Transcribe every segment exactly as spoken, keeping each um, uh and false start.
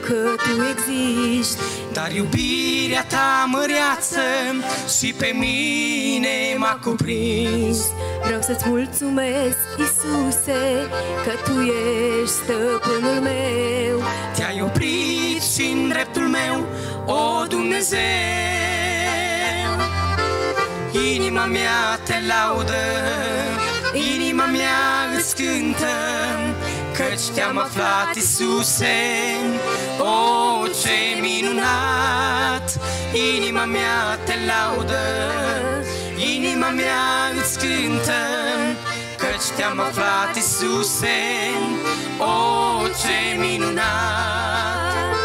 că Tu existi. Dar iubirea Ta măreață și pe mine m-a cuprins. Vreau să-ți mulțumesc, Iisuse, că Tu ești stăpânul meu. Te-ai oprit și-n dreptul meu, o Dumnezeu. Inima mea Te laudă, inima mea îți cântă, căci Te-am aflat, Iisuse. O, ce minunat! Inima mea Te laudă, inima mea îți cântă, căci Te-am aflat, Iisuse. O, ce minunat!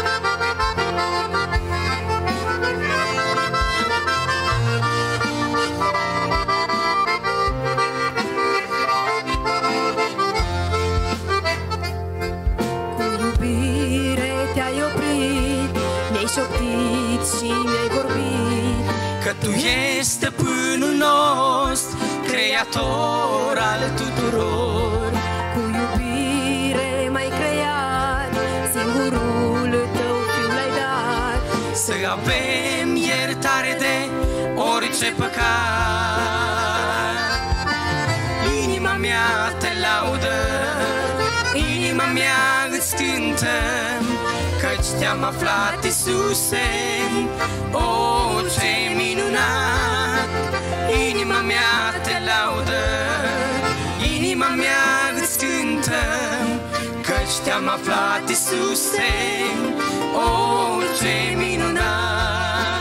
Mi-ai șoptit și mi-ai vorbit că Tu ești stăpânul nostru, creator al tuturor. Cu iubire m-ai creat, singurul Tău Fiu l-ai dat, să avem iertare de orice păcat. Inima mea Te laudă, inima mea îți cântă, căci Te-am aflat, Iisuse. O, ce minunat! Inima mea Te laudă, inima mea îți cântă, căci Te-am aflat, Iisuse. O, ce minunat!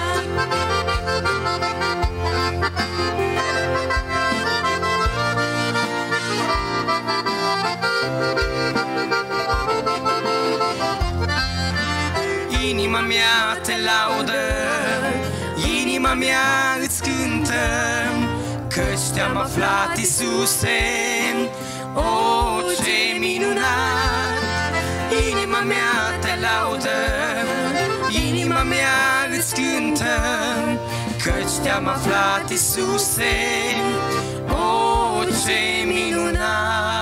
Inima mea Te laudă, inima mea îți cântă, căci Te-am aflat, Iisuse. O, ce minunat! Inima mea Te laudă, inima mea îți cântă, căci Te-am aflat, Iisuse. O, ce minunat!